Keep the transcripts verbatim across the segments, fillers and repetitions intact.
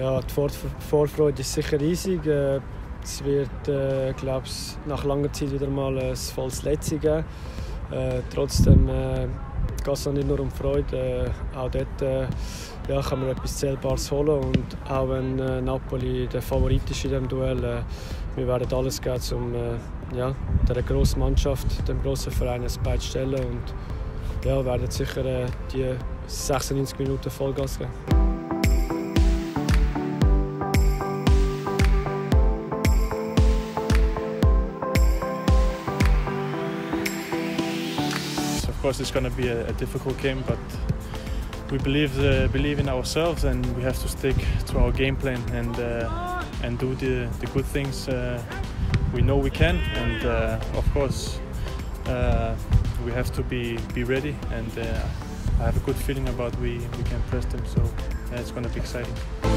Ja, die Vor Vorfreude ist sicher riesig. Es wird, äh, glaube ich, nach langer Zeit wieder mal ein volles Letzte geben. Äh, trotzdem äh, geht es nicht nur um Freude. Äh, auch dort äh, ja, kann man etwas Zählbares holen. Und auch wenn äh, Napoli der Favorit ist in diesem Duell, äh, wir werden alles geben, um äh, ja, dieser grossen Mannschaft, dem grossen Verein ein Bein zu stellen. Und ja, werden sicher äh, die sechsundneunzig Minuten Vollgas geben. Of course, it's going to be a, a difficult game, but we believe uh, believe in ourselves, and we have to stick to our game plan and uh, and do the the good things uh, we know we can. And uh, of course, uh, we have to be be ready. And uh, I have a good feeling about we we can press them. So uh, it's going to be exciting.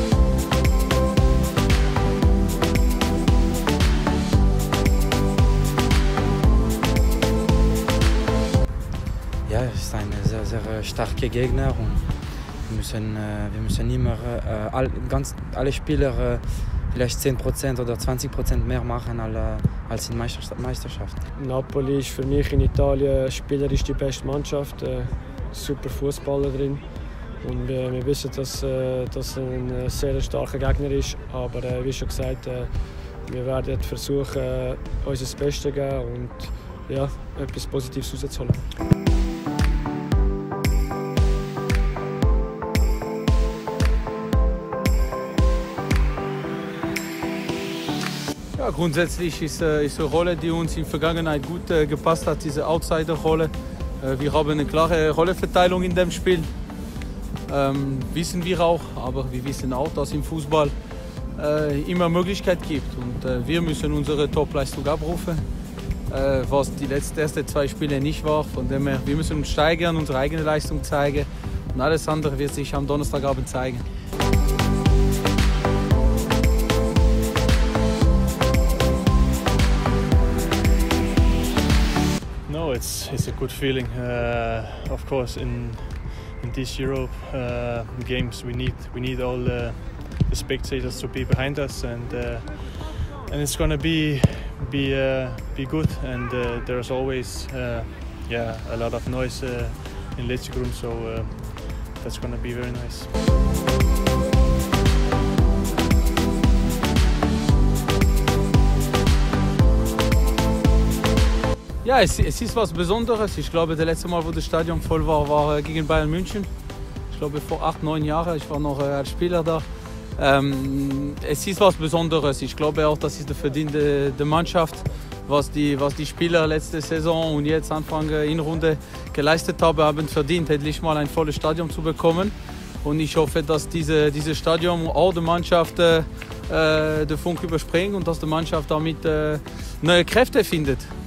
Ja, es ist ein sehr, sehr starker Gegner und wir müssen, äh, wir müssen immer äh, all, ganz, alle Spieler äh, vielleicht zehn Prozent oder zwanzig Prozent mehr machen als in der Meisterschaft. Napoli ist für mich in Italien spielerisch die beste Mannschaft, äh, super Fußballer drin. Und äh, wir wissen, dass äh, das ein sehr starker Gegner ist, aber äh, wie schon gesagt, äh, wir werden versuchen, äh, unser Bestes zu geben und ja, etwas Positives rauszuholen. Ja, grundsätzlich ist, äh, ist eine Rolle, die uns in der Vergangenheit gut äh, gepasst hat, diese Outsider-Rolle. Äh, wir haben eine klare Rollenverteilung in dem Spiel, ähm, wissen wir auch, aber wir wissen auch, dass im Fußball äh, immer Möglichkeit gibt und äh, wir müssen unsere Topleistung abrufen, äh, was die letzten ersten zwei Spiele nicht war. Von dem her, wir müssen uns steigern, unsere eigene Leistung zeigen und alles andere wird sich am Donnerstagabend zeigen. No, it's it's a good feeling. Uh, of course, in in these Euro uh, games, we need we need all uh, the spectators to be behind us, and uh, and it's gonna be be uh, be good. And uh, there's always uh, yeah a lot of noise uh, in Letzigrund, so uh, that's gonna be very nice. Ja, es, es ist was Besonderes. Ich glaube, das letzte Mal, wo das Stadion voll war, war gegen Bayern München. Ich glaube, vor acht, neun Jahren. Ich war noch als Spieler da. Ähm, es ist was Besonderes. Ich glaube auch, das ist der Verdienst der, der Mannschaft, was die, was die Spieler letzte Saison und jetzt Anfang Hinrunde geleistet haben, haben verdient, endlich mal ein volles Stadion zu bekommen. Und ich hoffe, dass diese, dieses Stadion auch der Mannschaft äh, den Funk überspringt und dass die Mannschaft damit äh, neue Kräfte findet.